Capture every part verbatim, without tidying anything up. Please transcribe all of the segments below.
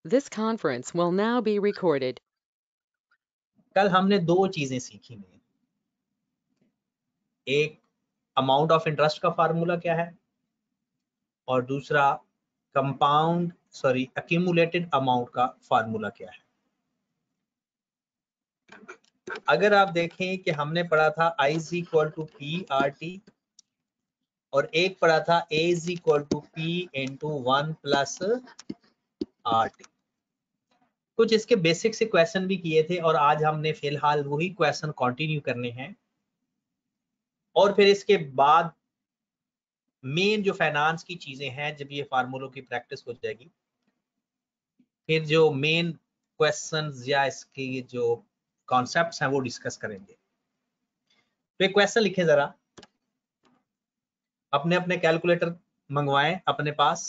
This conference will now be recorded. कल हमने दो चीजें सीखी हैं। एक अमाउंट ऑफ इंटरेस्ट का फार्मूला क्या है और दूसरा कंपाउंड सॉरी एक्यूमुलेटेड अमाउंट का फार्मूला क्या है। अगर आप देखें कि हमने पढ़ा था I is equal to P R T और एक पढ़ा था A is equal to P into one plus are T. कुछ इसके बेसिक से क्वेश्चन भी किए थे और आज हमने फिलहाल वही क्वेश्चन कंटिन्यू करने हैं और फिर इसके बाद मेन जो फाइनेंस की चीजें हैं, जब ये फार्मूलों की प्रैक्टिस हो जाएगी फिर जो मेन क्वेश्चंस या इसके जो कॉन्सेप्ट्स हैं वो डिस्कस करेंगे। तो एक क्वेश्चन लिखें जरा, अपने अपने कैलकुलेटर मंगवाएं अपने पास,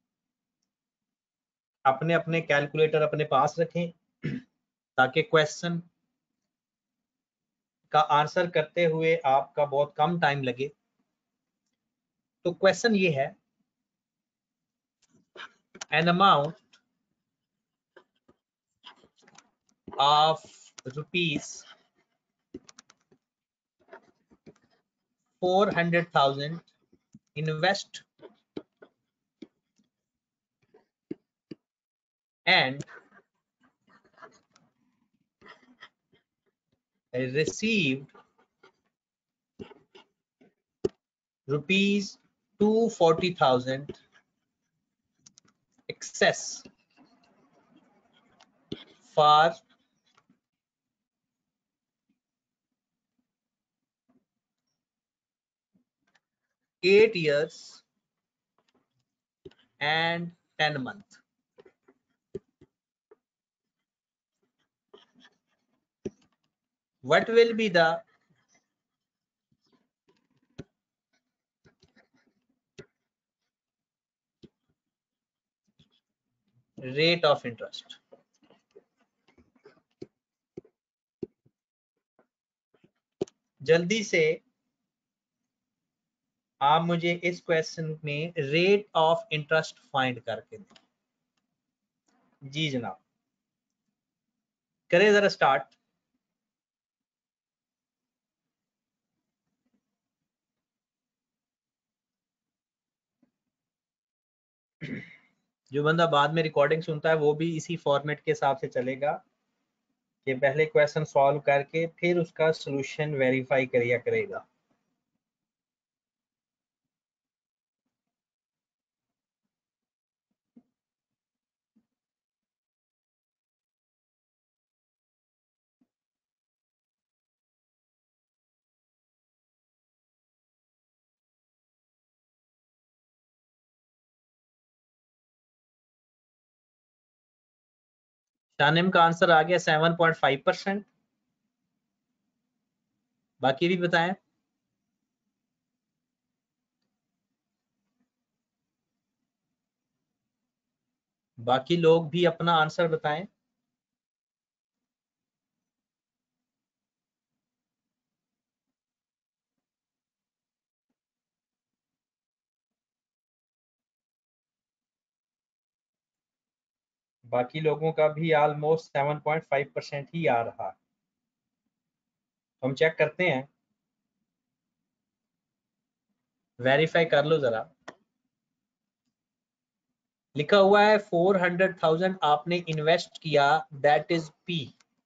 अपने अपने कैलकुलेटर अपने पास रखें ताकि क्वेश्चन का आंसर करते हुए आपका बहुत कम टाइम लगे। तो क्वेश्चन ये है, an amount of rupees four hundred thousand invest and received rupees two forty thousand excess for eight years and ten months. What will be the rate of interest? जल्दी से आप मुझे इस क्वेश्चन में रेट ऑफ इंटरेस्ट फाइंड करके दें। जी जनाब, करें जरा स्टार्ट। जो बंदा बाद में रिकॉर्डिंग सुनता है वो भी इसी फॉर्मेट के हिसाब से चलेगा कि पहले क्वेश्चन सॉल्व करके फिर उसका सॉल्यूशन वेरीफाई करिया करेगा। शानिम का आंसर आ गया सेवन पॉइंट फाइव परसेंट। बाकी भी बताएं। बाकी लोग भी अपना आंसर बताएं। बाकी लोगों का भी almost seven point five percent ही आ रहा है। हम चेक करते हैं, वेरीफाई कर लो जरा। लिखा हुआ है फोर हंड्रेड थाउजेंड आपने इन्वेस्ट किया, दैट इज पी।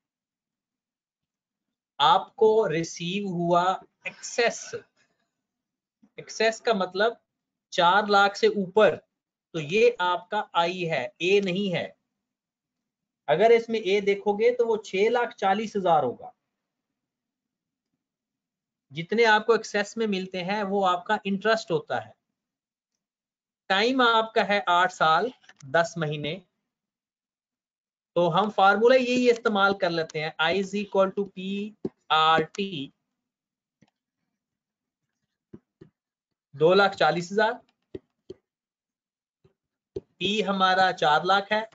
आपको रिसीव हुआ एक्सेस। एक्सेस का मतलब चार लाख से ऊपर, तो ये आपका आई है, ए नहीं है। अगर इसमें ए देखोगे तो वो छह लाख चालीस हजार होगा। जितने आपको एक्सेस में मिलते हैं वो आपका इंटरेस्ट होता है। टाइम आपका है आठ साल दस महीने, तो हम फार्मूला यही इस्तेमाल कर लेते हैं, I is equal to P R T. दो लाख चालीस हजार, पी हमारा चार लाख है,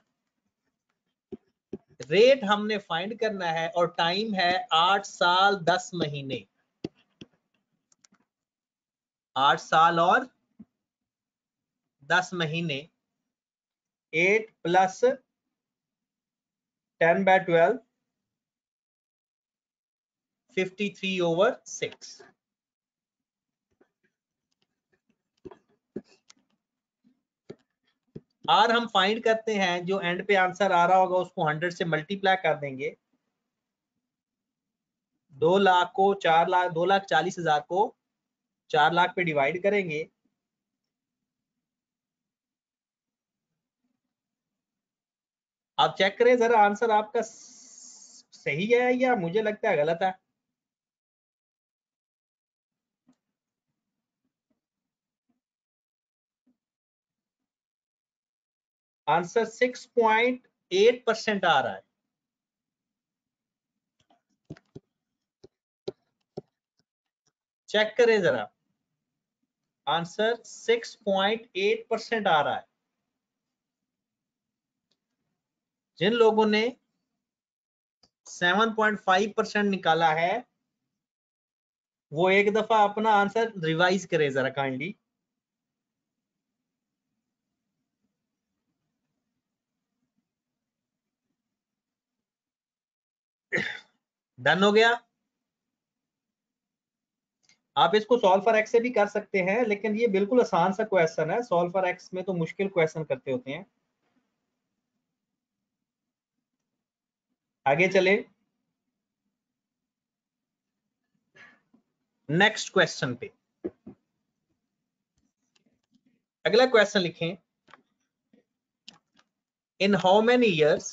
रेट हमने फाइंड करना है और टाइम है आठ साल दस महीने। आठ साल और दस महीने, eight plus ten by twelve fifty three over six. और हम फाइंड करते हैं, जो एंड पे आंसर आ रहा होगा उसको हंड्रेड से मल्टीप्लाई कर देंगे। दो लाख को चार लाख दो लाख चालीस हजार को चार लाख पे डिवाइड करेंगे। आप चेक करें जरा आंसर आपका सही है या मुझे लगता है गलत है। Answer six point eight percent आ रहा है। चेक करें जरा, answer six point eight percent आ रहा है। जिन लोगों ने सेवन पॉइंट फाइव परसेंट निकाला है वो एक दफा अपना आंसर रिवाइज करें जरा काइंडली। डन हो गया। आप इसको सॉल्व फॉर एक्स से भी कर सकते हैं, लेकिन ये बिल्कुल आसान सा क्वेश्चन है। सॉल्व फॉर एक्स में तो मुश्किल क्वेश्चन करते होते हैं। आगे चले नेक्स्ट क्वेश्चन पे। अगला क्वेश्चन लिखें, in how many years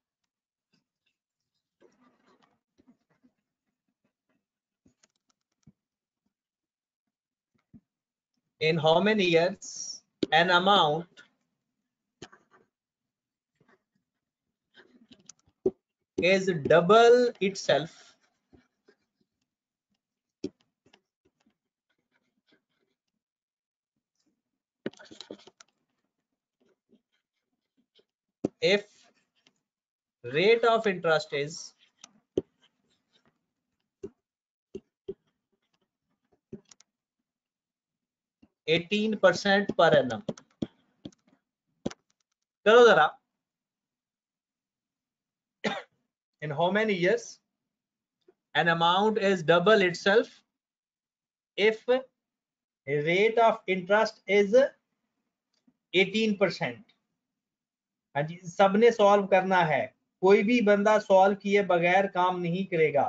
in how many years an amount is double itself if rate of interest is eighteen percent per annum। करो जरा, in how many years an amount is double itself if rate of interest is eighteen percent। हाँ जी, सबने solve करना है, कोई भी बंदा solve किए बगैर काम नहीं करेगा।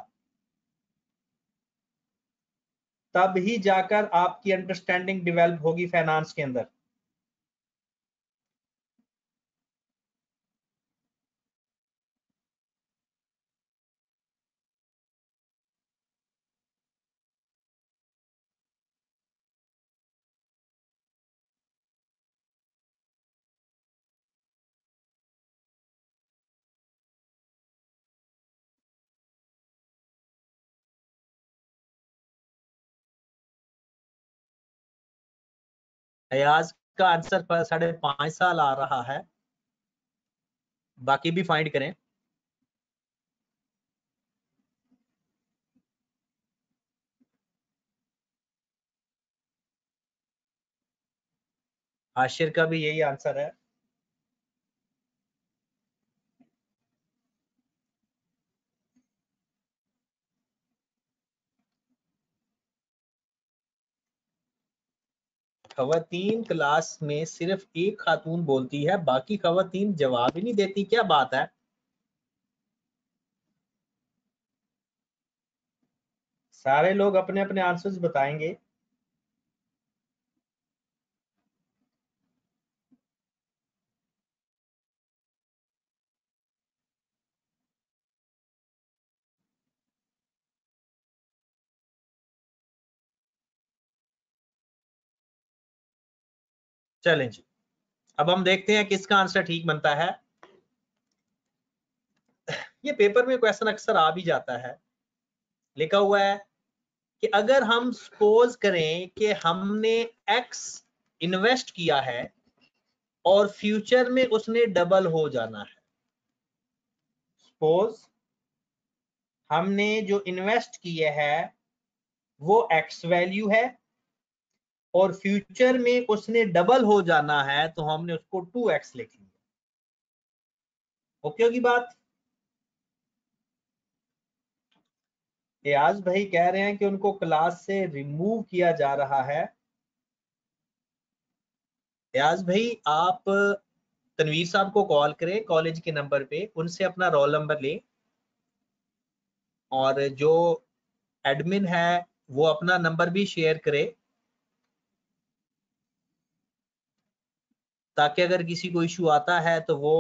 तब ही जाकर आपकी अंडरस्टैंडिंग डेवलप होगी फाइनेंस के अंदर। अयाज का आंसर पर साढ़े पांच साल आ रहा है, बाकी भी फाइंड करें। आशिर का भी यही आंसर है। खवातीन क्लास में सिर्फ एक खातून बोलती है, बाकी खवातीन जवाब ही नहीं देती, क्या बात है। सारे लोग अपने अपने आंसर्स बताएंगे। चलें जी, अब हम देखते हैं किसका आंसर ठीक बनता है। ये पेपर में क्वेश्चन अक्सर आ भी जाता है, लिखा हुआ है कि अगर हम सपोज करें कि हमने एक्स इन्वेस्ट किया है और फ्यूचर में उसने डबल हो जाना है। सपोज हमने जो इन्वेस्ट किए है वो एक्स वैल्यू है और फ्यूचर में उसने डबल हो जाना है, तो हमने उसको टू एक्स लिख लिया। ओके होगी बात। एयाज भाई कह रहे हैं कि उनको क्लास से रिमूव किया जा रहा है। एयाज भाई आप तनवीर साहब को कॉल करें कॉलेज के नंबर पे, उनसे अपना रोल नंबर लें और जो एडमिन है वो अपना नंबर भी शेयर करे, ताकि अगर किसी को इशू आता है तो वो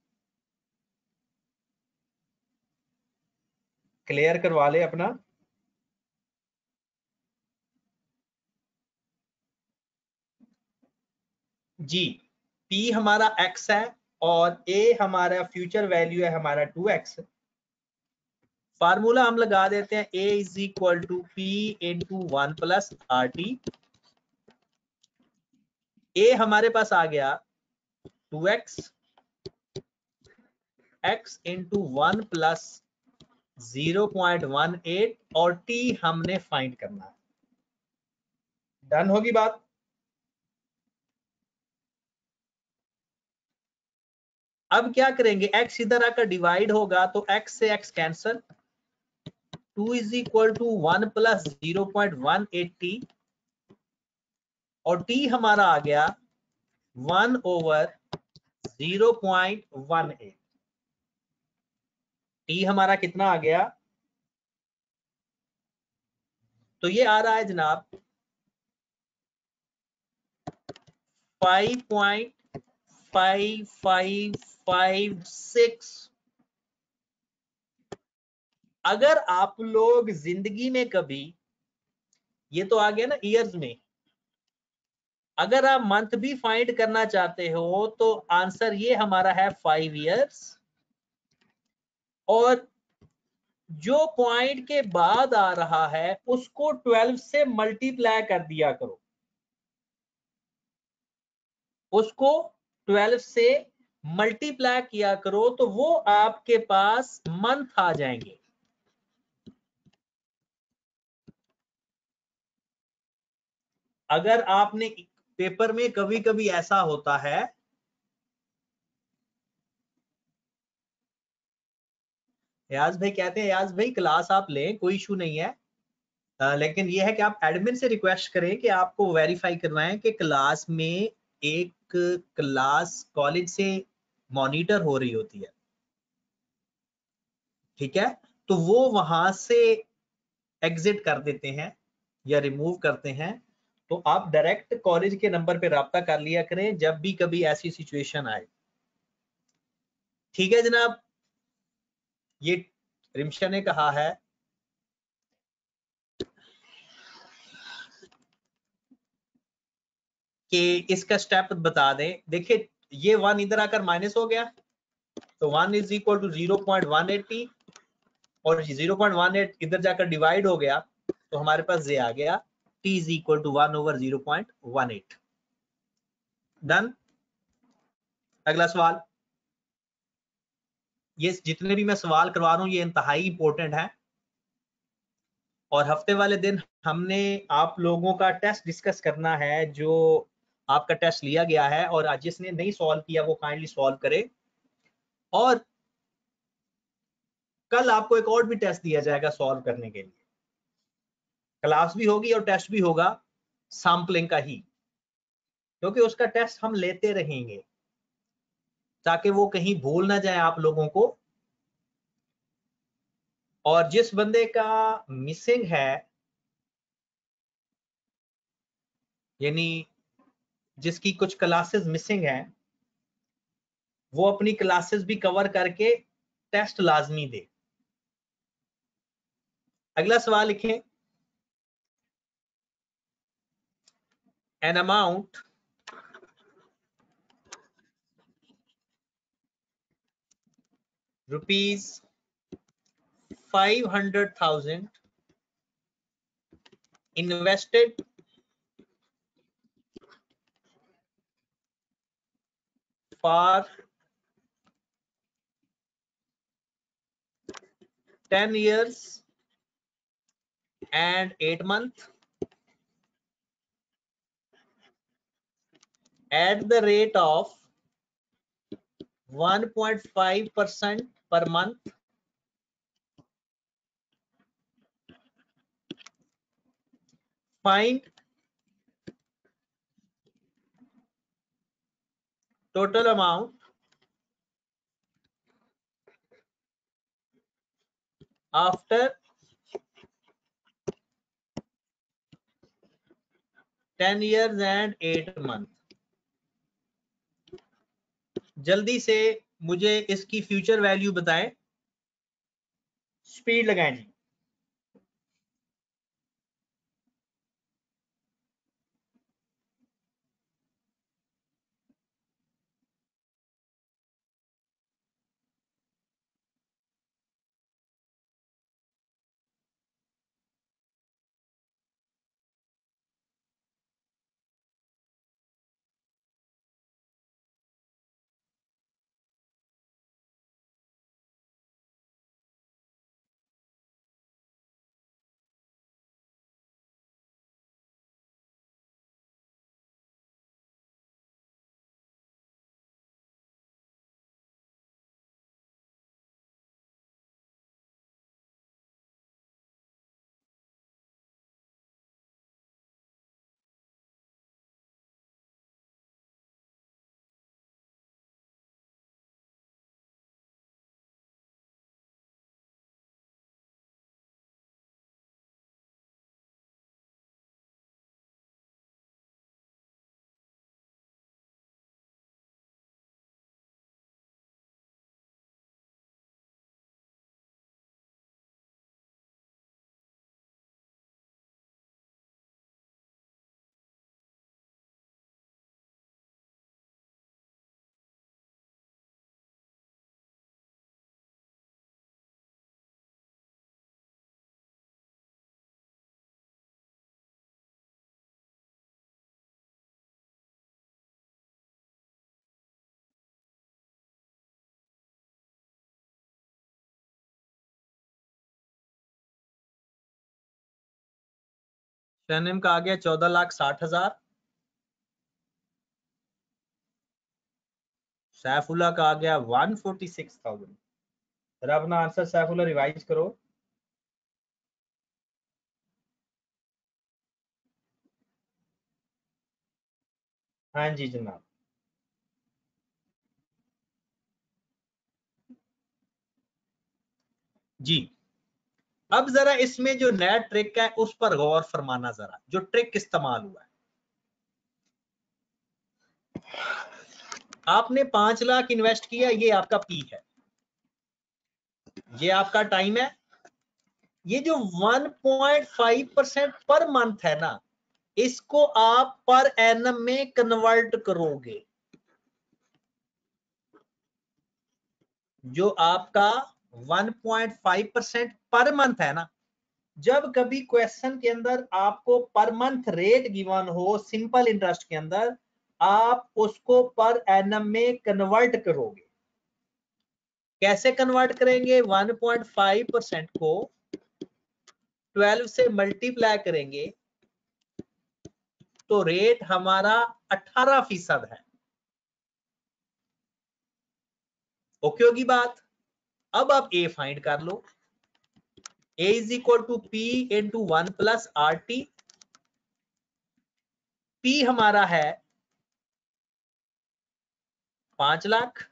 क्लियर करवा ले अपना। जी, P हमारा x है और A हमारा फ्यूचर वैल्यू है हमारा टू एक्स। फार्मूला हम लगा देते हैं A is equal to P into one plus are T. A हमारे पास आ गया two x, x into one plus zero point one eight और टी हमने फाइंड करना है। डन होगी बात। अब क्या करेंगे, x इधर आकर डिवाइड होगा तो x से x cancel, two is equal to one plus zero point one eight T और t हमारा आ गया one over zero point one eight. t हमारा कितना आ गया, तो ये आ रहा है जनाब five point five five five six. अगर आप लोग जिंदगी में कभी, ये तो आ गया ना ईयर्स में, अगर आप मंथ भी फाइंड करना चाहते हो तो आंसर ये हमारा है फाइव इयर्स, और जो पॉइंट के बाद आ रहा है उसको ट्वेल्व से मल्टीप्लाई कर दिया करो, उसको ट्वेल्व से मल्टीप्लाई किया करो तो वो आपके पास मंथ आ जाएंगे। अगर आपने पेपर में कभी कभी ऐसा होता है, याज भाई कहते हैं याज भाई क्लास आप लें कोई इशू नहीं है, आ, लेकिन ये है कि आप एडमिन से रिक्वेस्ट करें कि आपको वेरीफाई करना है कि क्लास में एक क्लास कॉलेज से मॉनिटर हो रही होती है, ठीक है, तो वो वहां से एग्जिट कर देते हैं या रिमूव करते हैं। तो आप डायरेक्ट कॉलेज के नंबर पे राब्ता कर लिया करें जब भी कभी ऐसी सिचुएशन आए। ठीक है जनाब, ये रिमशा ने कहा है कि इसका स्टेप बता दें। देखिए ये वन इधर आकर माइनस हो गया तो one is equal to zero point one eight T और जीरो पॉइंट वन एट इधर जाकर डिवाइड हो गया तो हमारे पास ये आ गया t is equal to one over zero point one eight. Done. अगला सवाल, ये जितने भी मैं सवाल करवा रहा हूं ये इंतहाई इंपॉर्टेंट है और हफ्ते वाले दिन हमने आप लोगों का टेस्ट डिस्कस करना है, जो आपका टेस्ट लिया गया है, और आज जिसने नहीं सॉल्व किया वो काइंडली सॉल्व करे। और कल आपको एक और भी टेस्ट दिया जाएगा सॉल्व करने के लिए, क्लास भी होगी और टेस्ट भी होगा सैंपलिंग का ही, क्योंकि उसका टेस्ट हम लेते रहेंगे ताकि वो कहीं भूल ना जाए आप लोगों को। और जिस बंदे का मिसिंग है, यानी जिसकी कुछ क्लासेस मिसिंग है, वो अपनी क्लासेस भी कवर करके टेस्ट लाजमी दे। अगला सवाल लिखें, an amount rupees five hundred thousand invested for ten years and eight months at the rate of one point five percent per month find total amount after ten years and eight month। जल्दी से मुझे इसकी future value बताएं, speed लगाएं जी। शनिम का आ गया चौदह लाख साठ हजार, सैफुल्ला का आ गया वन फोर्टी सिक्स थाउजेंड। जरा अपना आंसर सैफुल्ला रिवाइज करो। हाँ जी जनाब। जी अब जरा इसमें जो नया ट्रिक है उस पर गौर फरमाना, जरा जो ट्रिक इस्तेमाल हुआ है। आपने पांच लाख इन्वेस्ट किया, ये आपका पी है, ये आपका टाइम है। ये जो one point five percent per month है ना, इसको आप पर एनम में कन्वर्ट करोगे। जो आपका one point five percent per month है ना, जब कभी क्वेश्चन के अंदर आपको पर मंथ रेट गिवन हो सिंपल इंटरेस्ट के अंदर, आप उसको पर एनम में कन्वर्ट करोगे। कैसे कन्वर्ट करेंगे? वन पॉइंट फाइव परसेंट को ट्वेल्व से मल्टीप्लाई करेंगे तो रेट हमारा अठारह फीसद है। ओके होगी बात। अब आप ए फाइंड कर लो। A is equal to P into one plus are T. P हमारा है पांच लाख,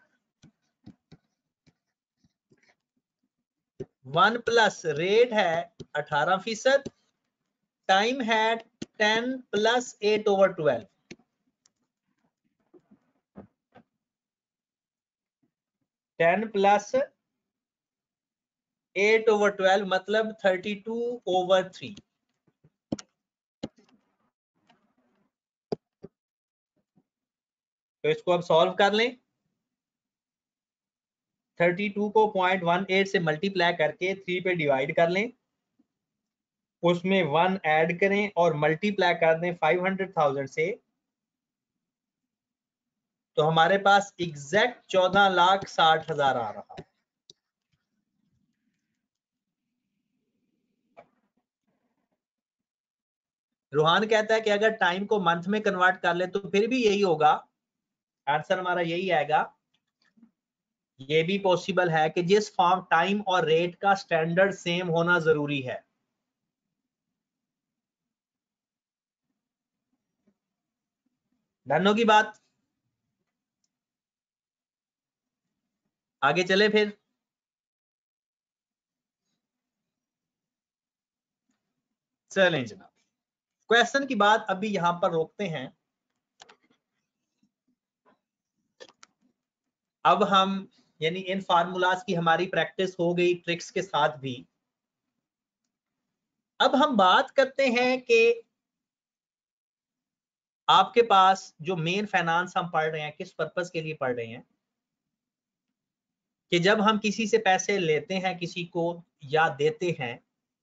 वन प्लस रेट है अठारह फीसद, टाइम है ten plus eight over twelve, ten plus eight over twelve मतलब थर्टी टू ओवर थ्री। तो इसको अब सॉल्व कर लें। थर्टी टू को पॉइंट वन एट से मल्टीप्लाई करके थ्री पे डिवाइड कर लें, उसमें वन ऐड करें और मल्टीप्लाई कर दें फाइव हंड्रेड थाउजेंड से, तो हमारे पास एग्जैक्ट चौदह लाख साठ हजार आ रहा है। रूहान कहता है कि अगर टाइम को मंथ में कन्वर्ट कर ले तो फिर भी यही होगा, आंसर हमारा यही आएगा। ये भी पॉसिबल है कि जिस फॉर्म टाइम और रेट का स्टैंडर्ड सेम होना जरूरी है। डन होगी बात। आगे चले फिर। चलें जनाब, क्वेश्चन की बात अभी यहां पर रोकते हैं। अब हम यानी इन फार्मूलाज की हमारी प्रैक्टिस हो गई ट्रिक्स के साथ भी। अब हम बात करते हैं कि आपके पास जो मेन फाइनेंस हम पढ़ रहे हैं किस पर्पस के लिए पढ़ रहे हैं कि जब हम किसी से पैसे लेते हैं किसी को या देते हैं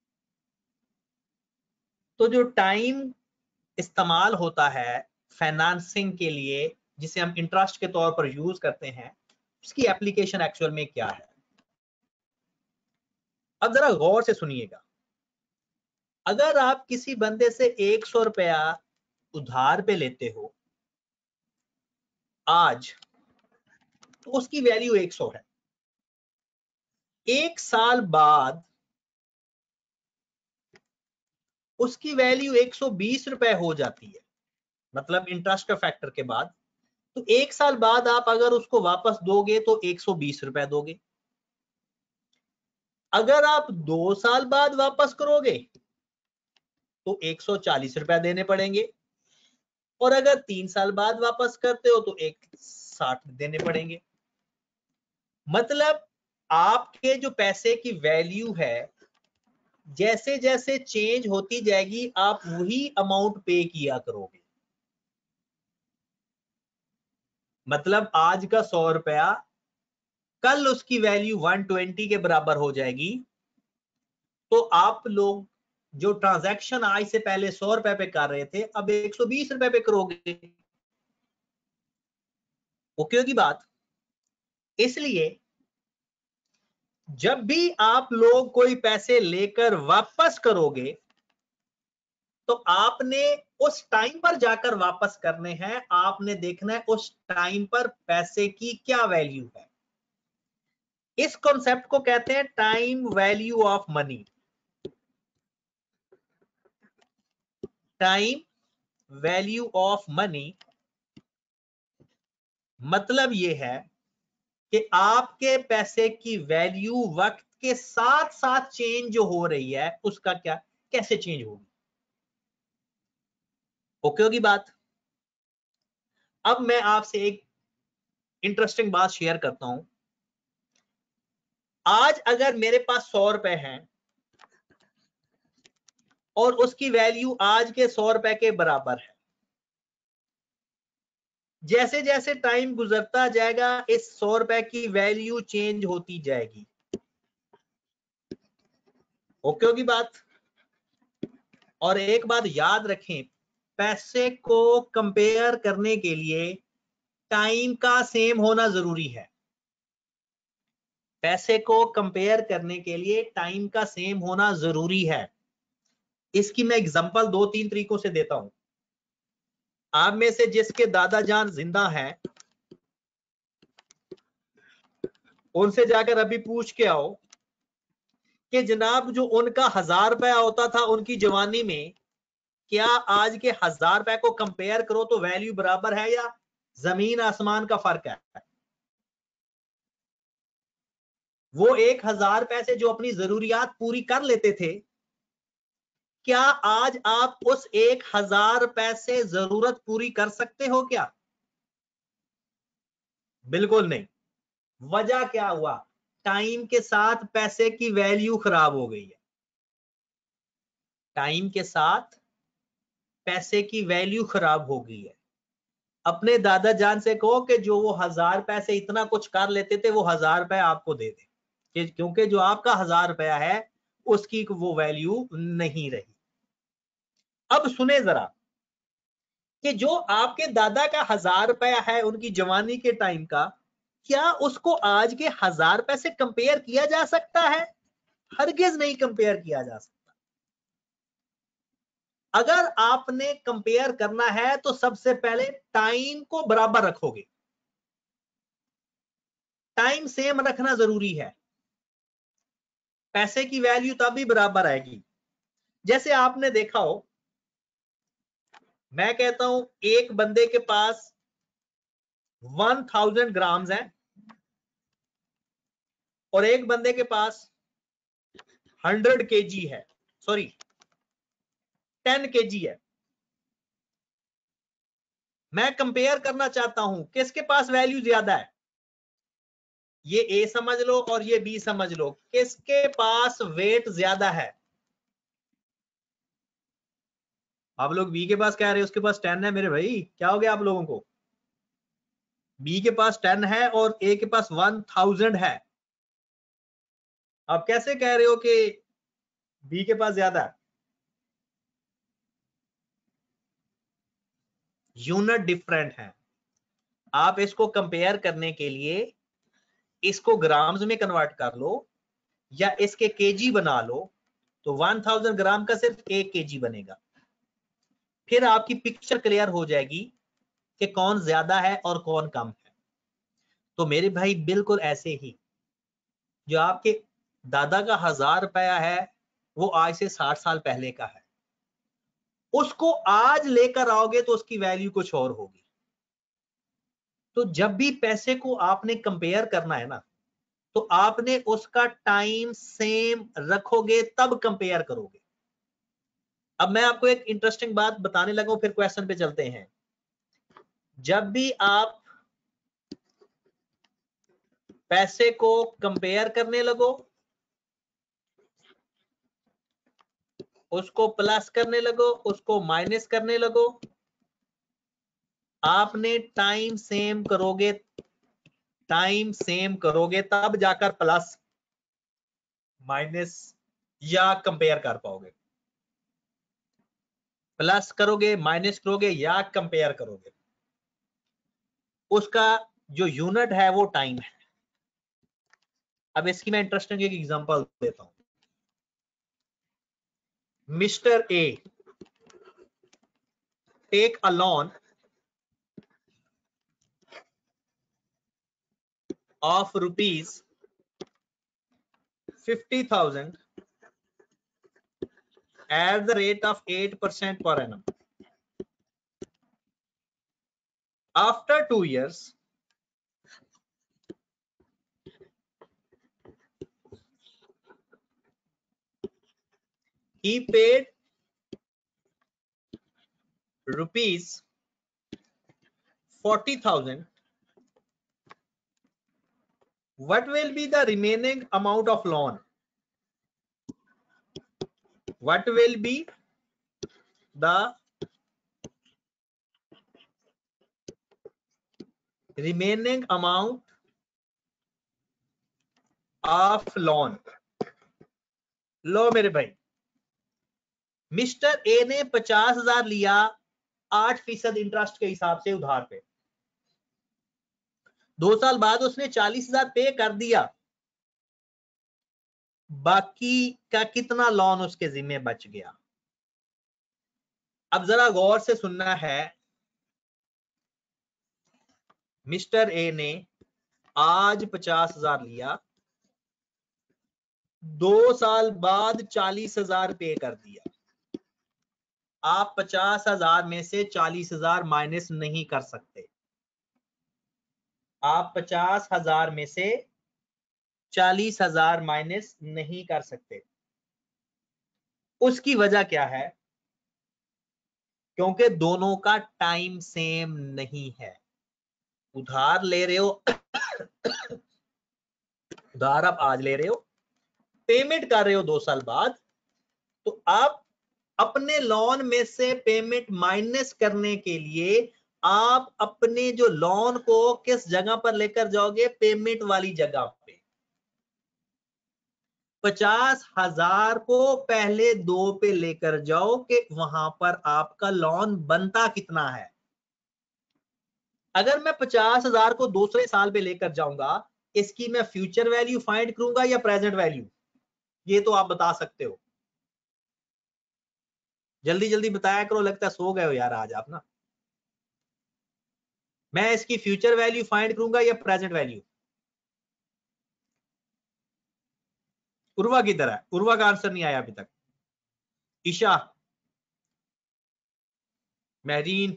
तो जो टाइम इस्तेमाल होता है फाइनेंसिंग के लिए जिसे हम इंटरेस्ट के तौर पर यूज करते हैं उसकी एप्लीकेशन एक्चुअल में क्या है। अब जरा गौर से सुनिएगा, अगर आप किसी बंदे से एक सौ रुपया उधार पे लेते हो आज तो उसकी वैल्यू एक सौ है। एक साल बाद उसकी वैल्यू एक सौ बीस रुपए हो जाती है, मतलब इंटरेस्ट का फैक्टर के बाद। तो एक साल बाद आप अगर उसको वापस दोगे तो एक सौ बीस रुपए दोगे। अगर आप दो साल बाद वापस करोगे तो एक सौ चालीस रुपए देने पड़ेंगे, और अगर तीन साल बाद वापस करते हो तो एक साठ देने पड़ेंगे। मतलब आपके जो पैसे की वैल्यू है जैसे जैसे चेंज होती जाएगी आप वही अमाउंट पे किया करोगे। मतलब आज का सौ रुपया कल उसकी वैल्यू एक सौ बीस के बराबर हो जाएगी, तो आप लोग जो ट्रांजैक्शन आज से पहले सौ रुपए पे कर रहे थे अब एक सौ बीस रुपए पे करोगे। ओके की बात। इसलिए जब भी आप लोग कोई पैसे लेकर वापस करोगे तो आपने उस टाइम पर जाकर वापस करने हैं, आपने देखना है उस टाइम पर पैसे की क्या वैल्यू है। इस कॉन्सेप्ट को कहते हैं time value of money. Time value of money मतलब यह है कि आपके पैसे की वैल्यू वक्त के साथ साथ चेंज जो हो रही है उसका क्या कैसे चेंज होगी। ओके होगी बात। अब मैं आपसे एक इंटरेस्टिंग बात शेयर करता हूं। आज अगर मेरे पास सौ रुपए हैं और उसकी वैल्यू आज के सौ रुपए के बराबर है, जैसे जैसे टाइम गुजरता जाएगा इस सौ रुपए की वैल्यू चेंज होती जाएगी। ओके होगी बात। और एक बात याद रखें, पैसे को कंपेयर करने के लिए टाइम का सेम होना जरूरी है। पैसे को कंपेयर करने के लिए टाइम का सेम होना जरूरी है। इसकी मैं एग्जांपल दो तीन तरीकों से देता हूं। आप में से जिसके दादा जान जिंदा हैं उनसे जाकर अभी पूछ के आओ कि जनाब जो उनका हजार रुपया होता था उनकी जवानी में, क्या आज के हजार रुपए को कंपेयर करो तो वैल्यू बराबर है या जमीन आसमान का फर्क है। वो एक हजार रुपए से जो अपनी जरूरियात पूरी कर लेते थे, क्या आज आप उस एक हजार रुपए से जरूरत पूरी कर सकते हो क्या? बिल्कुल नहीं। वजह क्या हुआ? टाइम के साथ पैसे की वैल्यू खराब हो गई है। टाइम के साथ पैसे की वैल्यू खराब हो गई है। अपने दादा जान से कहो कि जो वो हजार पैसे इतना कुछ कर लेते थे वो हजार रुपए आपको दे दे, क्योंकि जो आपका हजार रुपया है उसकी वो वैल्यू नहीं रही। अब सुने जरा कि जो आपके दादा का हजार रुपया है उनकी जवानी के टाइम का, क्या उसको आज के हजार रुपए से कंपेयर किया जा सकता है? हरगिज नहीं कंपेयर किया जा सकता। अगर आपने कंपेयर करना है तो सबसे पहले टाइम को बराबर रखोगे। टाइम सेम रखना जरूरी है, पैसे की वैल्यू तभी बराबर आएगी। जैसे आपने देखा हो मैं कहता हूं एक बंदे के पास वन थाउजेंड ग्राम्स है और एक बंदे के पास हंड्रेड केजी है, सॉरी टेन केजी है। मैं कंपेयर करना चाहता हूं किसके पास वैल्यू ज्यादा है। ये ए समझ लो और ये बी समझ लो, किसके पास वेट ज्यादा है। आप लोग बी के पास कह रहे हो उसके पास टेन है, मेरे भाई क्या हो गया आप लोगों को। बी के पास टेन है और ए के पास वन थाउजेंड है। आप कैसे कह रहे हो कि बी के पास ज्यादा है। यूनिट डिफरेंट है। आप इसको कंपेयर करने के लिए इसको ग्राम्स में कन्वर्ट कर लो या इसके केजी बना लो, तो वन थाउजेंड ग्राम का सिर्फ एक केजी बनेगा। फिर आपकी पिक्चर क्लियर हो जाएगी कि कौन ज्यादा है और कौन कम है। तो मेरे भाई बिल्कुल ऐसे ही जो आपके दादा का हजार रुपया है वो आज से साठ साल पहले का है, उसको आज लेकर आओगे तो उसकी वैल्यू कुछ और होगी। तो जब भी पैसे को आपने कंपेयर करना है ना, तो आपने उसका टाइम सेम रखोगे तब कंपेयर करोगे। अब मैं आपको एक इंटरेस्टिंग बात बताने लगा हूं, फिर क्वेश्चन पे चलते हैं। जब भी आप पैसे को कंपेयर करने लगो, उसको प्लस करने लगो, उसको माइनस करने लगो, आपने टाइम सेम करोगे, टाइम सेम करोगे तब जाकर प्लस माइनस या कंपेयर कर पाओगे। प्लस करोगे, माइनस करोगे या कंपेयर करोगे, उसका जो यूनिट है वो टाइम है। अब इसकी मैं इंटरेस्टिंग एक एग्जांपल देता हूं। Mister A take a loan of rupees fifty thousand at the rate of eight percent per annum. After two years, he paid rupees forty thousand. What will be the remaining amount of loan? What will be the remaining amount of loan? लो मेरे भाई, mister A ने पचास हजार लिया आठ फीसद interest के हिसाब से उधार पे। दो साल बाद उसने चालीस हजार पे कर दिया, बाकी का कितना लोन उसके जिम्मे बच गया। अब जरा गौर से सुनना है। मिस्टर ए ने आज पचास हजार लिया, दो साल बाद चालीस हजार पे कर दिया। आप पचास हजार में से चालीस हजार माइनस नहीं कर सकते। आप पचास हजार में से चालीस हजार माइनस नहीं कर सकते। उसकी वजह क्या है? क्योंकि दोनों का टाइम सेम नहीं है। उधार ले रहे हो उधार आप आज ले रहे हो, पेमेंट कर रहे हो दो साल बाद, तो आप अपने लोन में से पेमेंट माइनस करने के लिए आप अपने जो लोन को किस जगह पर लेकर जाओगे? पेमेंट वाली जगह पे। पचास हजार को पहले दो पे लेकर जाओ कि वहां पर आपका लोन बनता कितना है। अगर मैं पचास हजार को दूसरे साल पे लेकर जाऊंगा, इसकी मैं फ्यूचर वैल्यू फाइंड करूंगा या प्रेजेंट वैल्यू? ये तो आप बता सकते हो। जल्दी जल्दी बताया करो, लगता है सो गए हो यार आज आप ना। मैं इसकी फ्यूचर वैल्यू फाइंड करूंगा या प्रेजेंट वैल्यू? उर्वा की तरह, उर्वा का आंसर नहीं आया अभी तक। Isha, Mahreen,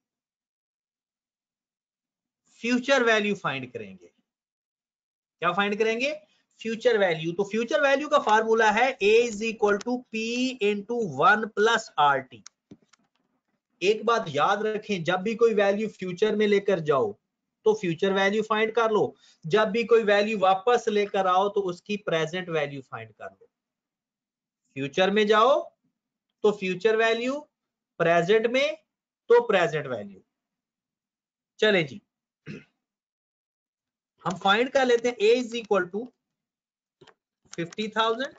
future value find करेंगे। क्या फाइंड करेंगे? Future value. तो फ्यूचर वैल्यू का फार्मूला है A is equal to P into one plus are T. एक बात याद रखें, जब भी कोई वैल्यू फ्यूचर में लेकर जाओ तो फ्यूचर वैल्यू फाइंड कर लो, जब भी कोई वैल्यू वापस लेकर आओ तो उसकी प्रेजेंट वैल्यू फाइंड कर लो। फ्यूचर में जाओ तो फ्यूचर वैल्यू, प्रेजेंट में तो प्रेजेंट वैल्यू। चले जी, हम फाइंड कर लेते हैं A is equal to fifty thousand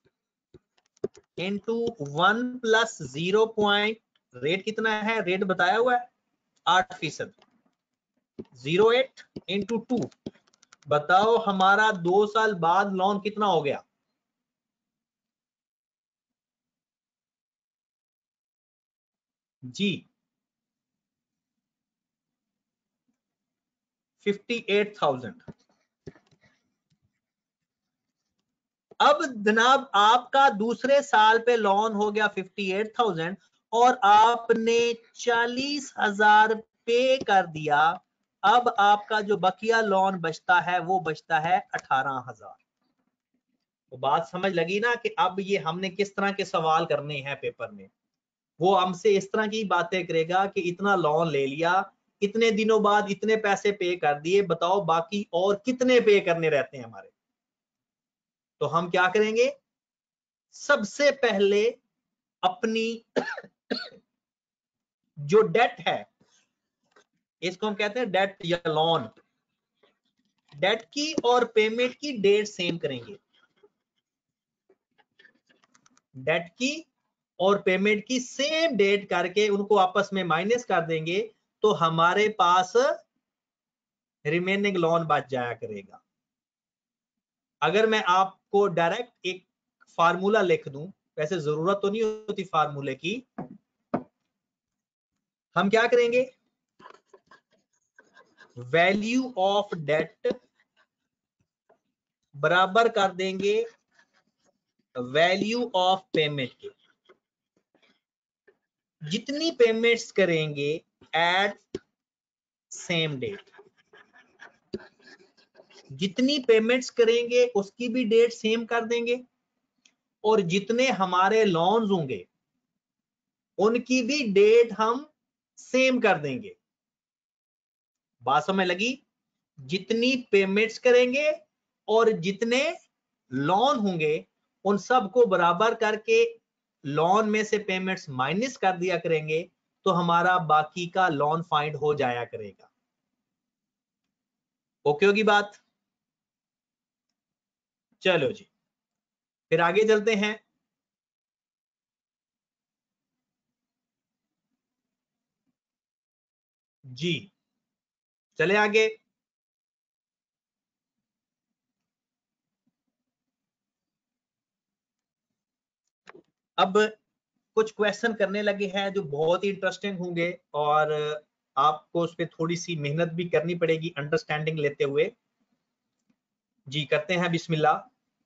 into one plus zero point, rate कितना है? रेट बताया हुआ है आठ फीसद, जीरो एट इंटू टू। बताओ हमारा दो साल बाद लोन कितना हो गया? जी फिफ्टी एट थाउजेंड। अब जनाब आपका दूसरे साल पे लोन हो गया फिफ्टी एट थाउजेंड और आपने चालीस हजार पे कर दिया। अब आपका जो बकिया लोन बचता है वो बचता है अठारह हजार। तो बात समझ लगी ना कि अब ये हमने किस तरह के सवाल करने हैं पेपर में। वो हमसे इस तरह की बातें करेगा कि इतना लोन ले लिया, इतने दिनों बाद इतने पैसे पे कर दिए, बताओ बाकी और कितने पे करने रहते हैं हमारे। तो हम क्या करेंगे? सबसे पहले अपनी जो डेट है, इसको हम कहते हैं डेट या लोन, डेट की और पेमेंट की डेट सेम करेंगे। डेट की और पेमेंट की सेम डेट करके उनको आपस में माइनस कर देंगे तो हमारे पास रिमेनिंग लोन बच जाया करेगा। अगर मैं आपको डायरेक्ट एक फार्मूला लिख दूं, वैसे जरूरत तो नहीं होती फार्मूले की, हम क्या करेंगे? वैल्यू ऑफ डेट बराबर कर देंगे वैल्यू ऑफ पेमेंट के। जितनी पेमेंट्स करेंगे एट सेम डेट, जितनी पेमेंट्स करेंगे उसकी भी डेट सेम कर देंगे और जितने हमारे लोन्स होंगे उनकी भी डेट हम सेम कर देंगे। बात समझ लगी? जितनी पेमेंट्स करेंगे और जितने लोन होंगे उन सबको बराबर करके लोन में से पेमेंट्स माइनस कर दिया करेंगे तो हमारा बाकी का लोन फाइंड हो जाया करेगा। ओके होगी बात? चलो जी, फिर आगे चलते हैं। जी चले आगे। अब कुछ क्वेश्चन करने लगे हैं जो बहुत ही इंटरेस्टिंग होंगे और आपको उस पर थोड़ी सी मेहनत भी करनी पड़ेगी अंडरस्टैंडिंग लेते हुए। जी करते हैं बिस्मिल्लाह।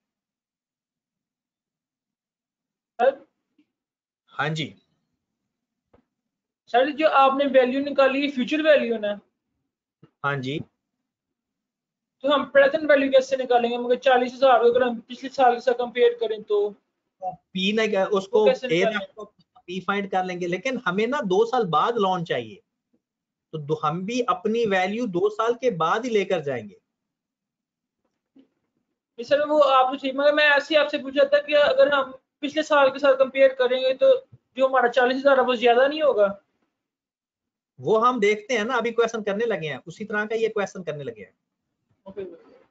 हाँ जी सर जो आपने वैल्यू निकाली है फ्यूचर वैल्यू ना, हाँ जी, तो हम प्रेजेंट वैल्यू कैसे निकालेंगे? मगर चालीस हजार अगर हम पिछले साल के साथ कंपेयर करें तो पी नहीं कर, वो उसको कैसे ए निकालेंगे? तो पी फाइंड कर लेंगे, लेकिन हमें ना दो साल बाद लोन चाहिए तो दो, हम भी अपनी वैल्यू दो साल के बाद ही लेकर जाएंगे। नहीं सर वो आप तो ठीक, मगर मैं ऐसे ही आपसे पूछा था कि अगर हम पिछले साल के साथ कंपेयर करेंगे तो जो हमारा चालीस हजार है वो ज्यादा नहीं होगा? वो हम देखते हैं ना, अभी क्वेश्चन करने लगे हैं उसी तरह का ये क्वेश्चन करने लगे हैं। ओके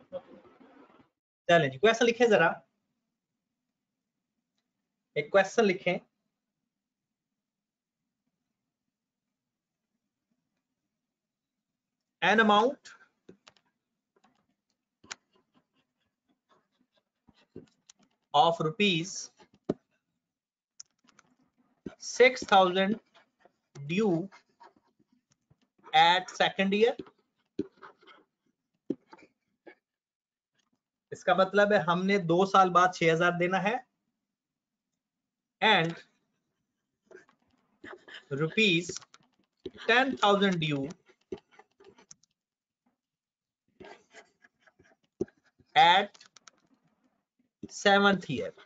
चलें जी, क्वेश्चन लिखें जरा, एक क्वेश्चन लिखें। An amount of rupees six thousand due at second year। इसका मतलब है हमने दो साल बाद छह हजार देना है and rupees ten thousand due at seventh year।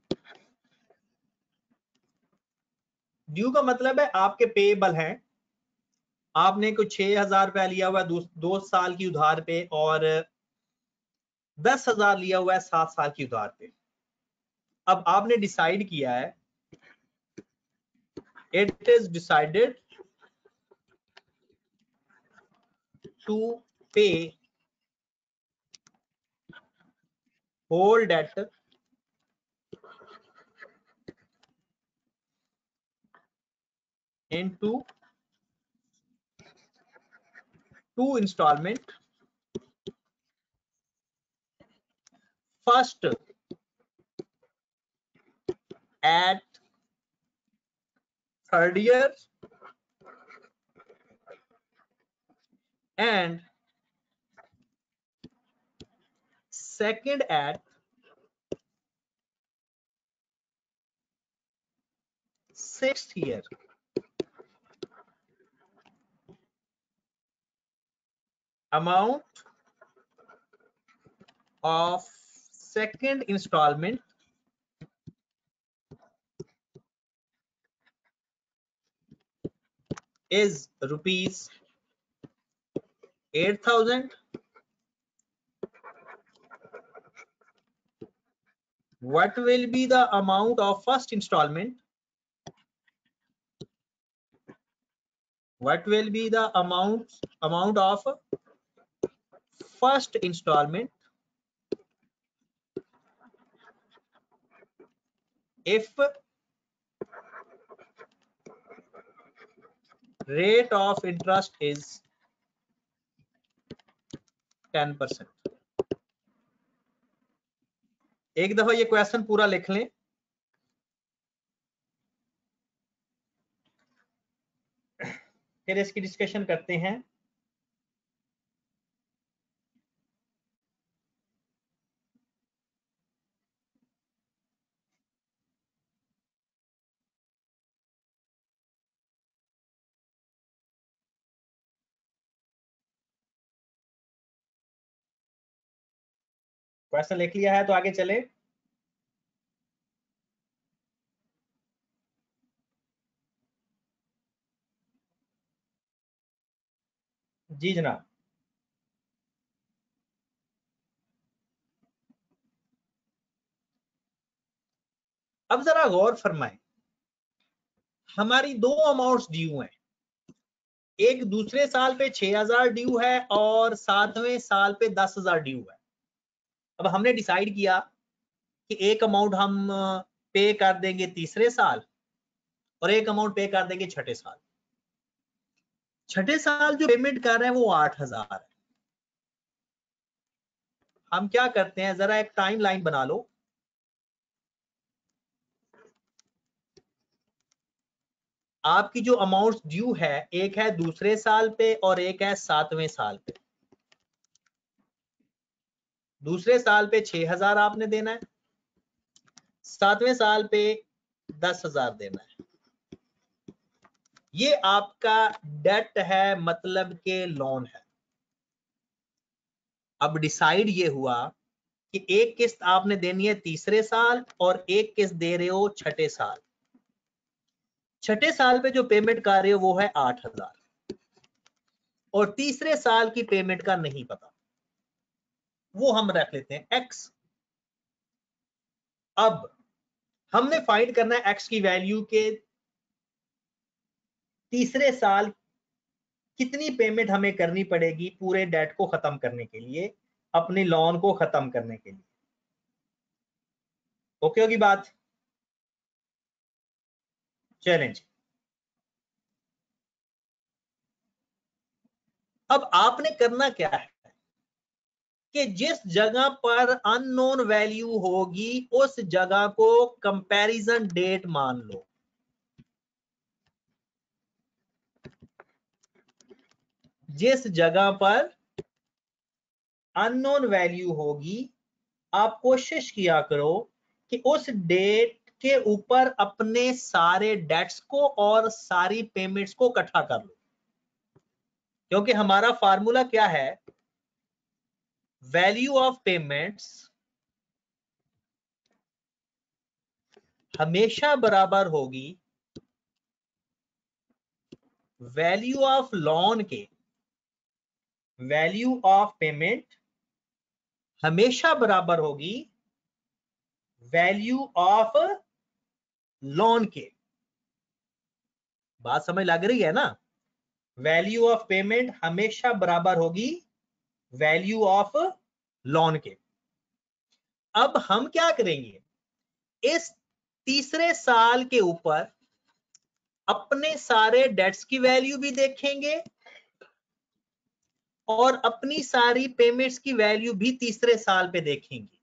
Due का मतलब है आपके पेएबल हैं, आपने कुछ छह हजार रुपया लिया हुआ है दो, दो साल की उधार पे और दस हजार लिया हुआ है सात साल की उधार पे। अब आपने डिसाइड किया है, it is decided to pay whole debt into two installment, first at third year and second at sixth year। Amount of second installment is rupees eight thousand. What will be the amount of first installment? What will be the amount amount of first installment if rate of interest is ten percent? एक दफा ये question पूरा लिख लें, फिर इसकी discussion करते हैं। क्वेश्चन लिख लिया है तो आगे चले। जी जनाब, अब जरा गौर फरमाएं, हमारी दो अमाउंट्स ड्यू हैं, एक दूसरे साल पे छह हजार ड्यू है और सातवें साल पे दस हजार ड्यू है। अब हमने डिसाइड किया कि एक अमाउंट हम पे कर देंगे तीसरे साल और एक अमाउंट पे कर देंगे छठे साल। छठे साल जो पेमेंट कर रहे हैं वो आठ हजार है। हम क्या करते हैं, जरा एक टाइम लाइन बना लो। आपकी जो अमाउंट ड्यू है, एक है दूसरे साल पे और एक है सातवें साल पे। दूसरे साल पे छह हजार आपने देना है, सातवें साल पे दस हजार देना है। ये आपका डेट है, मतलब के लोन है। अब डिसाइड ये हुआ कि एक किस्त आपने देनी है तीसरे साल और एक किस्त दे रहे हो छठे साल। छठे साल पे जो पेमेंट कर रहे हो वो है आठ हजार और तीसरे साल की पेमेंट का नहीं पता, वो हम रख लेते हैं एक्स। अब हमने फाइंड करना है एक्स की वैल्यू के तीसरे साल कितनी पेमेंट हमें करनी पड़ेगी पूरे डेट को खत्म करने के लिए, अपने लोन को खत्म करने के लिए। ओके होगी बात? चैलेंज। अब आपने करना क्या है कि जिस जगह पर अननोन वैल्यू होगी उस जगह को कंपैरिजन डेट मान लो। जिस जगह पर अननोन वैल्यू होगी आप कोशिश किया करो कि उस डेट के ऊपर अपने सारे डेट्स को और सारी पेमेंट्स को इकट्ठा कर लो। क्योंकि हमारा फार्मूला क्या है, वैल्यू ऑफ पेमेंट्स हमेशा बराबर होगी वैल्यू ऑफ लोन के। वैल्यू ऑफ पेमेंट हमेशा बराबर होगी वैल्यू ऑफ लोन के। बात समझ लग रही है ना? वैल्यू ऑफ पेमेंट हमेशा बराबर होगी वैल्यू ऑफ लोन के। अब हम क्या करेंगे, इस तीसरे साल के ऊपर अपने सारे डेट्स की वैल्यू भी देखेंगे और अपनी सारी पेमेंट्स की वैल्यू भी तीसरे साल पे देखेंगे।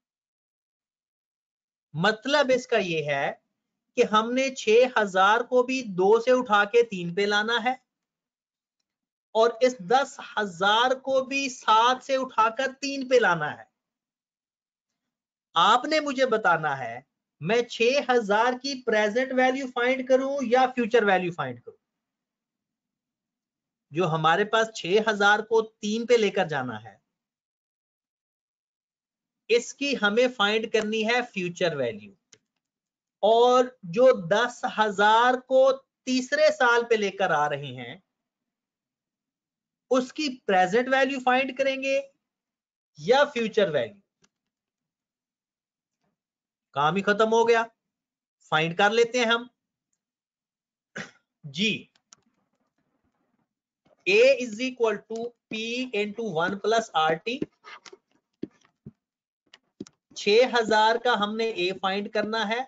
मतलब इसका ये है कि हमने छह हजार को भी दो से उठा के तीन पे लाना है और इस दस हजार को भी सात से उठाकर तीन पे लाना है। आपने मुझे बताना है मैं छह हजार की प्रेजेंट वैल्यू फाइंड करूं या फ्यूचर वैल्यू फाइंड करूं। जो हमारे पास छह हजार को तीन पे लेकर जाना है, इसकी हमें फाइंड करनी है फ्यूचर वैल्यू। और जो दस हजार को तीसरे साल पे लेकर आ रहे हैं, उसकी प्रेजेंट वैल्यू फाइंड करेंगे या फ्यूचर वैल्यू। काम ही खत्म हो गया, फाइंड कर लेते हैं हम जी। A is equal to P into one plus are t. छह हजार का हमने A फाइंड करना है,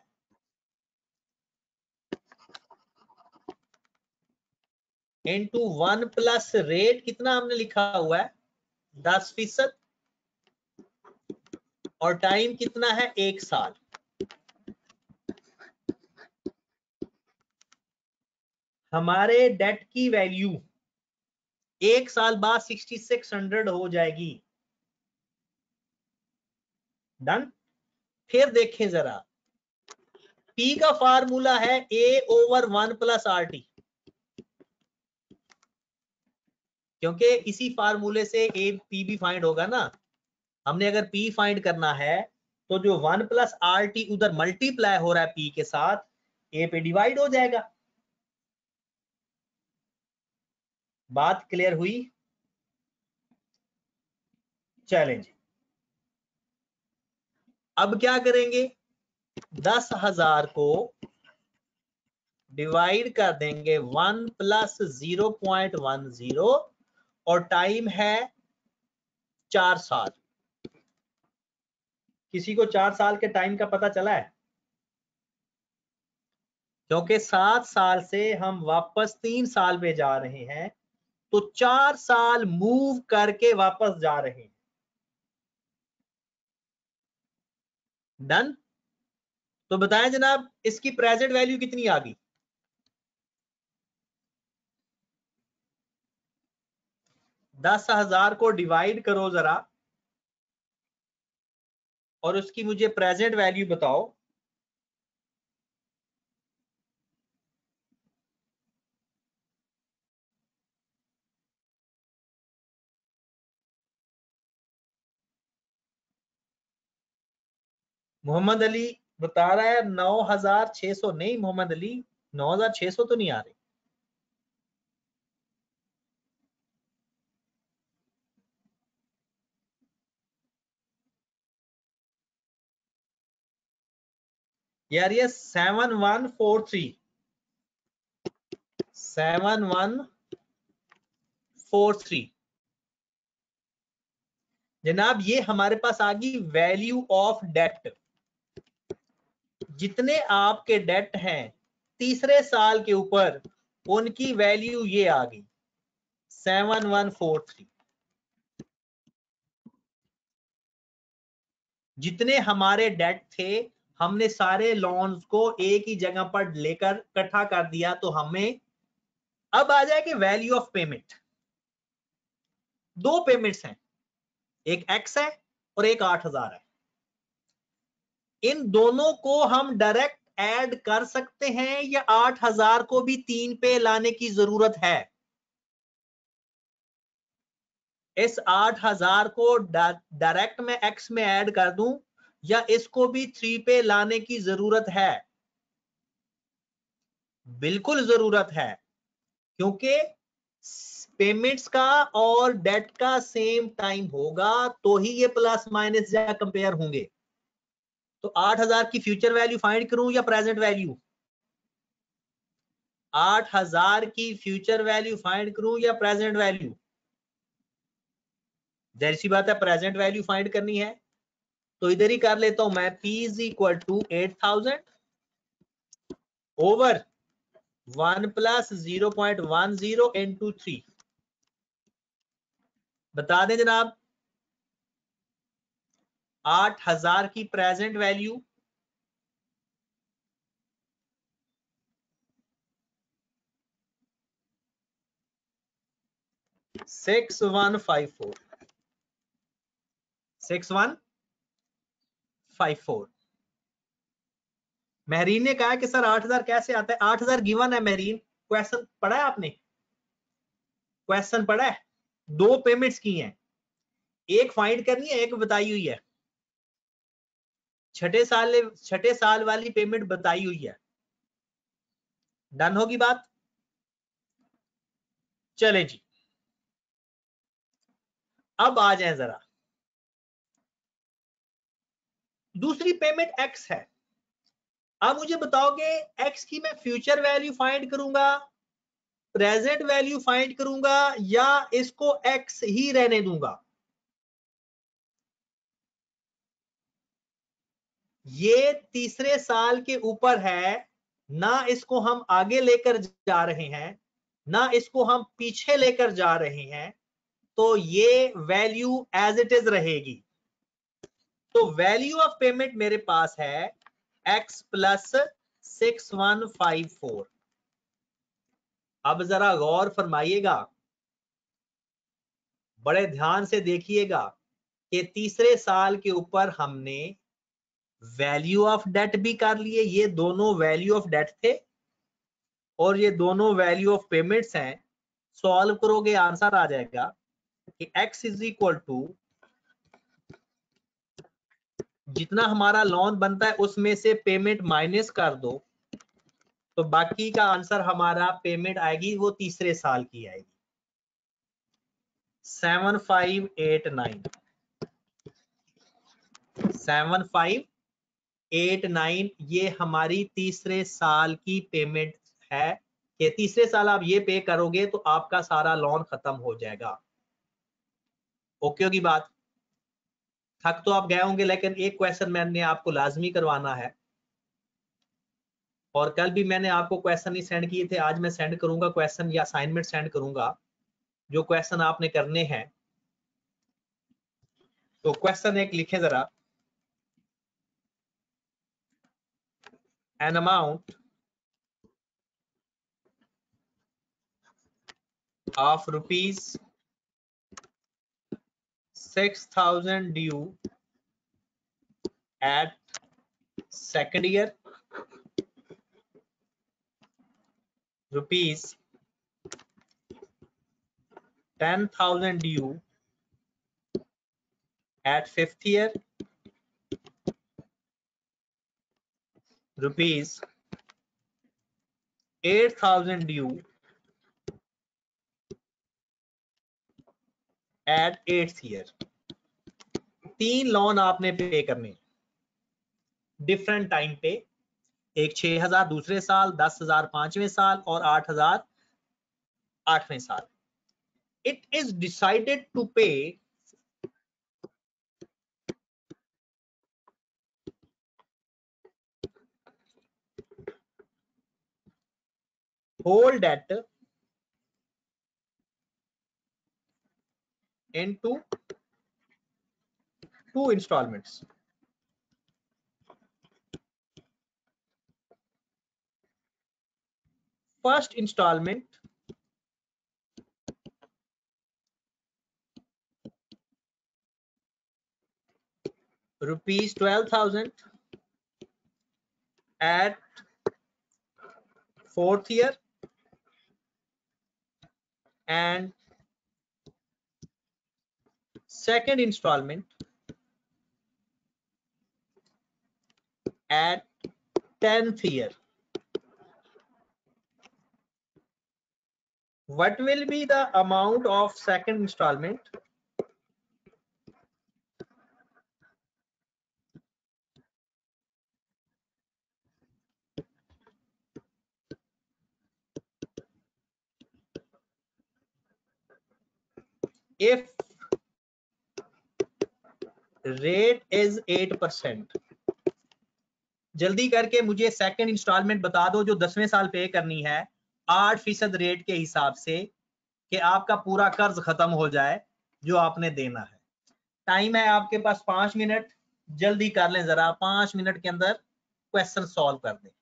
इंटू वन प्लस रेट कितना हमने लिखा हुआ है दस फीसद, और टाइम कितना है एक साल। हमारे डेट की वैल्यू एक साल बाद सिक्सटी सिक्स हंड्रेड हो जाएगी। डन। फिर देखें जरा, P का फार्मूला है A over one plus are t, क्योंकि इसी फार्मूले से A P भी फाइंड होगा ना। हमने अगर P फाइंड करना है तो जो वन प्लस आर टी उधर मल्टीप्लाई हो रहा है P के साथ, A पे डिवाइड हो जाएगा। बात क्लियर हुई? चैलेंज। अब क्या करेंगे, दस हजार को डिवाइड कर देंगे one plus zero point one zero और टाइम है चार साल। किसी को चार साल के टाइम का पता चला है? क्योंकि सात साल से हम वापस तीन साल पे जा रहे हैं, तो चार साल मूव करके वापस जा रहे हैं। डन। तो बताएं जनाब, इसकी प्रेजेंट वैल्यू कितनी आ गई? दस हजार को डिवाइड करो जरा और उसकी मुझे प्रेजेंट वैल्यू बताओ। मोहम्मद अली बता रहा है नौ हजार छह सौ। नहीं मोहम्मद अली, नौ हजार छह सौ तो नहीं आ रही। यार ये seven one four three seven one four three जनाब, ये हमारे पास आ गई वैल्यू ऑफ डेट। जितने आपके डेट हैं तीसरे साल के ऊपर, उनकी वैल्यू ये आ गई सेवन वन फोर थ्री। जितने हमारे डेट थे, हमने सारे लोन्स को एक ही जगह पर लेकर इकट्ठा कर दिया, तो हमें अब आ जाएगी वैल्यू ऑफ पेमेंट। दो पेमेंट्स हैं, एक एक्स है और एक आठ हजार है। इन दोनों को हम डायरेक्ट ऐड कर सकते हैं या आठ हजार को भी तीन पे लाने की जरूरत है? इस आठ हजार को डायरेक्ट में एक्स में ऐड कर दूं या इसको भी थ्री पे लाने की जरूरत है? बिल्कुल जरूरत है, क्योंकि पेमेंट्स का और डेट का सेम टाइम होगा तो ही ये प्लस माइनस या कंपेयर होंगे। तो आठ हजार की फ्यूचर वैल्यू फाइंड करूं या प्रेजेंट वैल्यू? आठ हजार की फ्यूचर वैल्यू फाइंड करूं या प्रेजेंट वैल्यू? जाहिर सी बात है प्रेजेंट वैल्यू फाइंड करनी है, तो इधर ही कर लेता हूं मैं। P is equal to eight thousand over one plus zero point one zero into three. बता दें जनाब, आठ हजार की present value six one five four six one five four. Mahreen ने कहा कि सर आठ हजार कैसे आता है? आठ हजार गिवन है महरीन। क्वेश्चन पढ़ा है आपने? क्वेश्चन पढ़ा है? दो पेमेंट्स की हैं, एक फाइंड करनी है, एक बताई हुई है। छठे साल छठे साल वाली पेमेंट बताई हुई है। डन होगी बात? चले जी, अब आ जाए जरा। दूसरी पेमेंट एक्स है। अब मुझे बताओगे एक्स की मैं फ्यूचर वैल्यू फाइंड करूंगा, प्रेजेंट वैल्यू फाइंड करूंगा, या इसको एक्स ही रहने दूंगा? ये तीसरे साल के ऊपर है ना, इसको हम आगे लेकर जा रहे हैं ना इसको हम पीछे लेकर जा रहे हैं, तो ये वैल्यू एज इट इज रहेगी। तो वैल्यू ऑफ पेमेंट मेरे पास है x plus six one five four. अब जरा गौर फरमाइएगा, बड़े ध्यान से देखिएगा कि तीसरे साल के ऊपर हमने वैल्यू ऑफ डेट भी कर लिए। ये दोनों वैल्यू ऑफ डेट थे और ये दोनों वैल्यू ऑफ पेमेंट्स हैं। सॉल्व करोगे आंसर आ जाएगा कि x इज इक्वल टू जितना हमारा लोन बनता है उसमें से पेमेंट माइनस कर दो, तो बाकी का आंसर हमारा पेमेंट आएगी वो तीसरे साल की आएगी seven five eight nine seven five eight nine. ये हमारी तीसरे साल की पेमेंट है कि तीसरे साल आप ये पे करोगे तो आपका सारा लोन खत्म हो जाएगा। ओके होगी बात? थक तो आप गए होंगे, लेकिन एक क्वेश्चन मैंने आपको लाजमी करवाना है, और कल भी मैंने आपको क्वेश्चन ही सेंड किए थे, आज मैं सेंड करूंगा क्वेश्चन या असाइनमेंट सेंड करूंगा जो क्वेश्चन आपने करने हैं। तो क्वेश्चन एक लिखे जरा, an amount of rupees six thousand due at second year, rupees ten thousand due at fifth year, rupees eight thousand due at eighth year। तीन लोन आपने पे करने डिफरेंट टाइम पे, एक छह हजार दूसरे साल, दस हजार पांचवें साल और आठ हजार आठवें साल। It is decided to pay whole debt into two installments। First installment rupees twelve thousand at fourth year and second installment at tenth year. What will be the amount of second installment if rate is eight percent? जल्दी करके मुझे second instalment बता दो जो दसवें साल पे करनी है आठ फीसद रेट के हिसाब से कि आपका पूरा कर्ज खत्म हो जाए जो आपने देना है। टाइम है आपके पास पांच मिनट, जल्दी कर लें जरा, पांच मिनट के अंदर क्वेश्चन सॉल्व कर दें।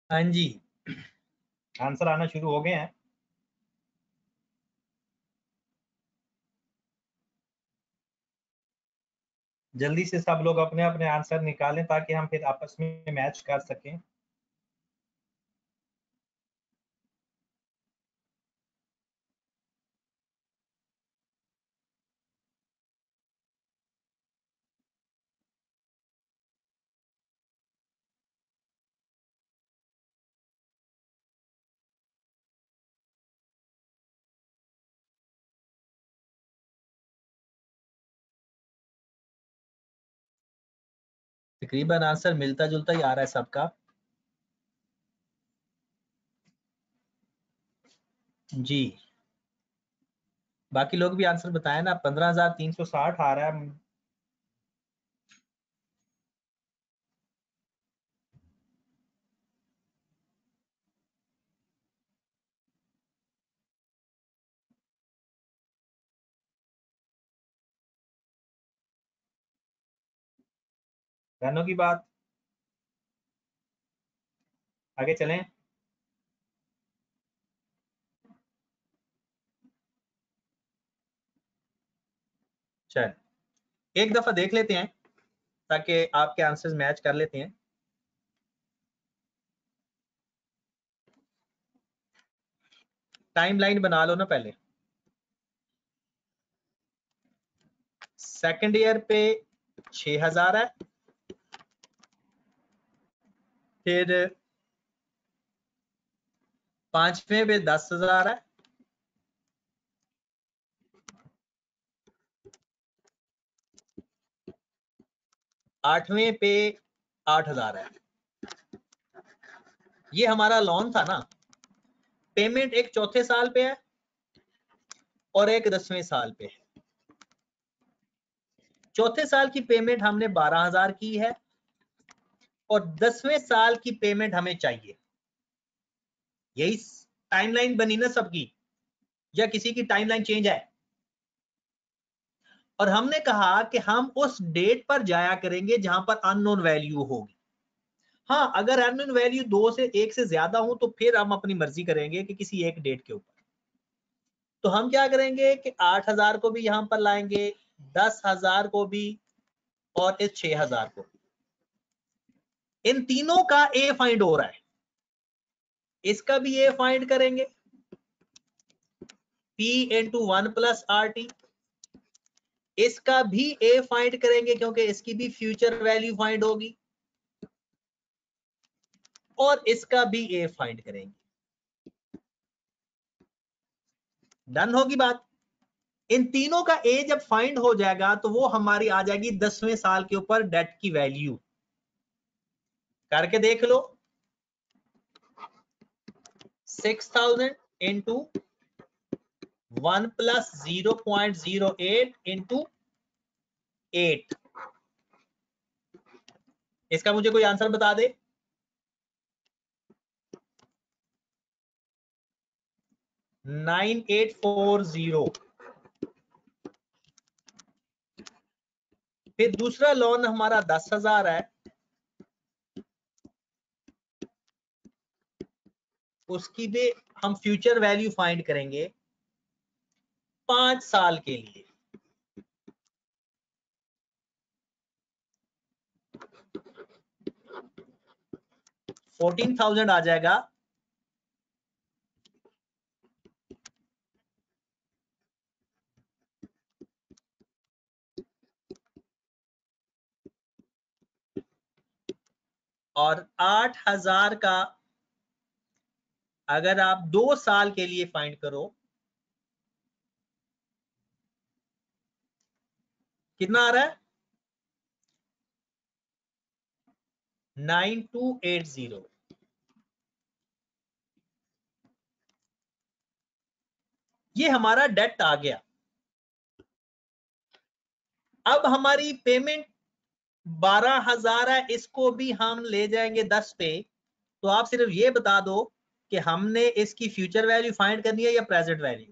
हाँ जी, आंसर आना शुरू हो गए हैं। जल्दी से सब लोग अपने अपने आंसर निकालें ताकि हम फिर आपस में मैच कर सकें। तकरीबन आंसर मिलता जुलता ही आ रहा है सबका। जी, बाकी लोग भी आंसर बताएं ना। पंद्रह हजार तीन सौ साठ आ रहा है। रहनों की बात, आगे चलें। चल, एक दफा देख लेते हैं ताकि आपके आंसर्स मैच कर लेते हैं। टाइमलाइन बना लो ना पहले। सेकंड ईयर पे छह हजार है, फिर पांचवें पे दस हजार है, आठवें पे आठ हजार है। ये हमारा लोन था ना। पेमेंट एक चौथे साल पे है और एक दसवें साल पे है। चौथे साल की पेमेंट हमने बारह हजार की है और दसवें साल की पेमेंट हमें चाहिए। यही टाइमलाइन बनी ना सबकी, या किसी की टाइमलाइन चेंज है? और हमने कहा कि हम उस डेट पर जाया करेंगे जहां पर अननोन वैल्यू होगी। हाँ, अगर अननोन वैल्यू दो से एक से ज्यादा हो तो फिर हम अपनी मर्जी करेंगे कि किसी एक डेट के ऊपर। तो हम क्या करेंगे कि आठ हजार को भी यहां पर लाएंगे, दस हजार को भी और इस छह हजार को। इन तीनों का ए फाइंड हो रहा है, इसका भी ए फाइंड करेंगे, P into one plus are t. इसका भी ए फाइंड करेंगे क्योंकि इसकी भी फ्यूचर वैल्यू फाइंड होगी, और इसका भी ए फाइंड करेंगे। डन होगी बात। इन तीनों का ए जब फाइंड हो जाएगा तो वो हमारी आ जाएगी दसवें साल के ऊपर डेट की वैल्यू। करके देख लो, six thousand into one plus zero point zero eight into eight. इसका मुझे कोई आंसर बता दे। Nine eight four zero. फिर दूसरा लोन हमारा दस हजार है, उसकी भी हम फ्यूचर वैल्यू फाइंड करेंगे पांच साल के लिए। फोर्टीन थाउजेंड आ जाएगा। और आठ हजार का अगर आप दो साल के लिए फाइंड करो, कितना आ रहा है? Nine two eight zero. ये हमारा डेट आ गया। अब हमारी पेमेंट बारह हजार है, इसको भी हम ले जाएंगे दस पे। तो आप सिर्फ ये बता दो कि हमने इसकी फ्यूचर वैल्यू फाइंड करनी है या प्रेजेंट वैल्यू।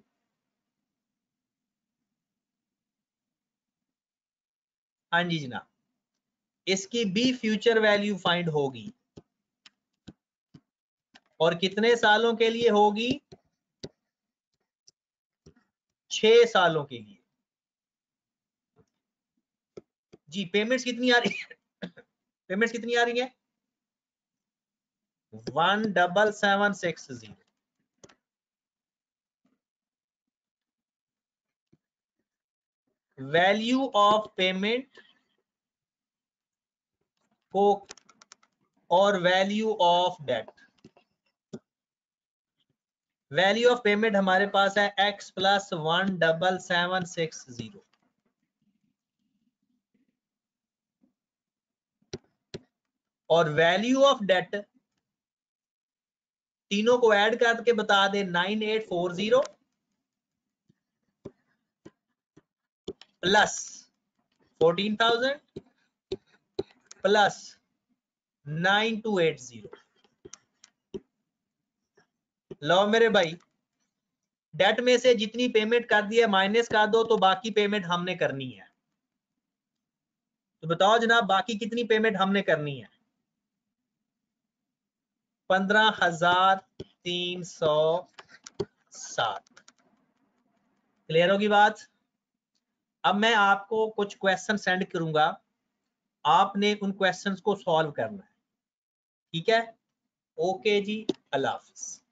हाँ जी जनाब, इसकी भी फ्यूचर वैल्यू फाइंड होगी। और कितने सालों के लिए होगी? छह सालों के लिए। जी पेमेंट्स कितनी आ रही है? पेमेंट्स कितनी आ रही है? One double seven six zero. Value of payment को और value of debt. Value of payment हमारे पास है x plus one double seven six zero. और वैल्यू ऑफ डेट तीनों को ऐड करके बता दे nine eight four zero plus fourteen thousand plus nine two eight zero. लो मेरे भाई, डेट में से जितनी पेमेंट कर दी है माइनस कर दो तो बाकी पेमेंट हमने करनी है। तो बताओ जनाब बाकी कितनी पेमेंट हमने करनी है? पंद्रह हजार तीन सौ सात। क्लियर होगी बात? अब मैं आपको कुछ क्वेश्चन सेंड करूंगा, आपने उन क्वेश्चंस को सॉल्व करना है। ठीक है? ओके जी, अल्लाह हाफिज।